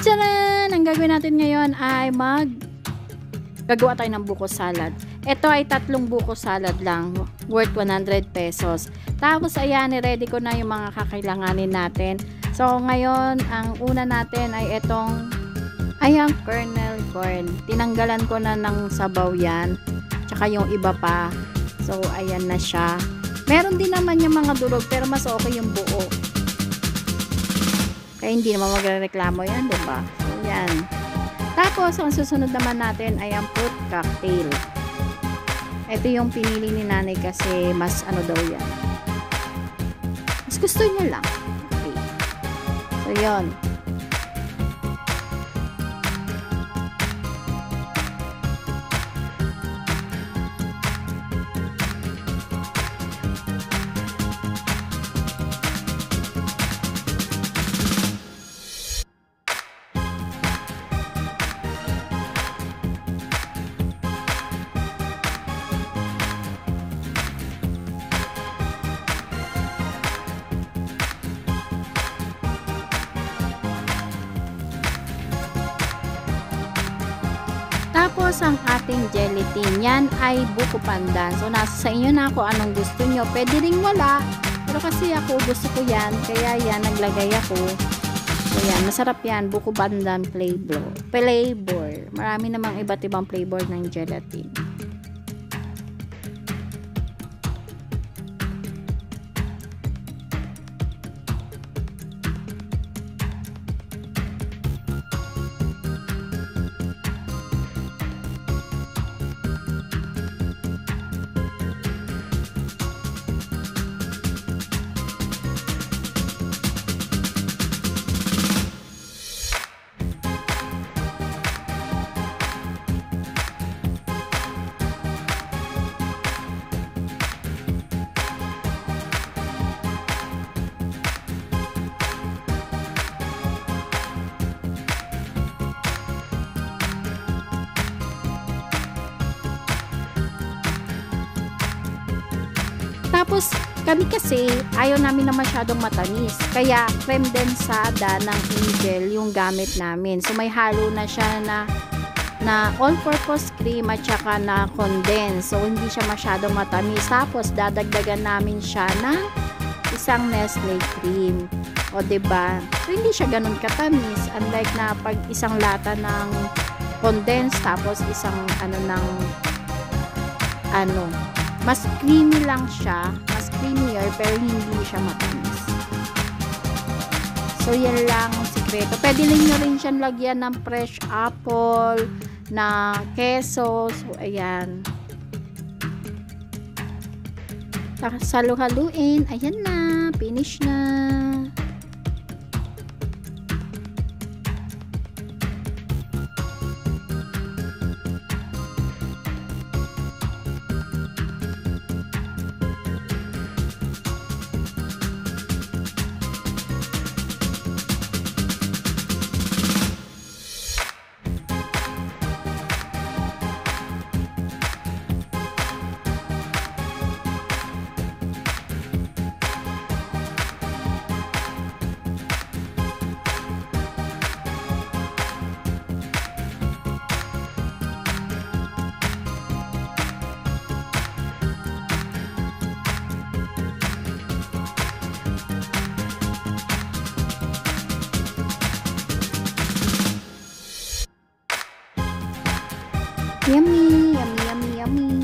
Tcharan! Ang gagawin natin ngayon ay gagawa tayo ng buko salad. Ito ay 3 buko salad lang, worth 100 pesos. Tapos ayan, ready ko na yung mga kakailanganin natin. So ngayon, ang una natin ay itong kernel corn. Tinanggalan ko na ng sabaw yan. Tsaka yung iba pa. So ayan na siya. Meron din naman yung mga durog, pero mas okay yung buo. Kaya hindi naman magrereklamo yan, diba? So yan. Tapos, ang susunod naman natin ay ang fruit cocktail. Ito yung pinili ni nanay kasi mas ano daw yan. Mas gusto niya lang. Okay. So, yun. Tapos, ang ating gelatin, yan ay buko pandan. So, nasa sa inyo na ako anong gusto nyo. Pwede ring wala. Pero kasi ako, gusto ko yan. Kaya yan, naglagay ako. So, yan. Masarap yan. Buko pandan flavor. Marami namang iba't ibang flavor ng gelatin. Tapos, kami kasi, ayaw namin na masyadong matamis. Kaya, creme densada ng Angel yung gamit namin. So, may halo na siya na all-purpose cream at saka na condense. So, hindi siya masyadong matamis. Tapos, dadagdagan namin siya ng isang Nestle cream. O, diba? So, hindi siya ganun katamis. Unlike na pag isang lata ng condense, tapos isang mas creamy lang siya, mas creamier, pero hindi siya matamis. So, yan lang ang sikreto. Pwede nyo rin siyang lagyan ng fresh apple, na keso. So, ayan. Tapos, halu-haluin. Ayan na. Finish na. Yummy, yummy, yummy, yummy.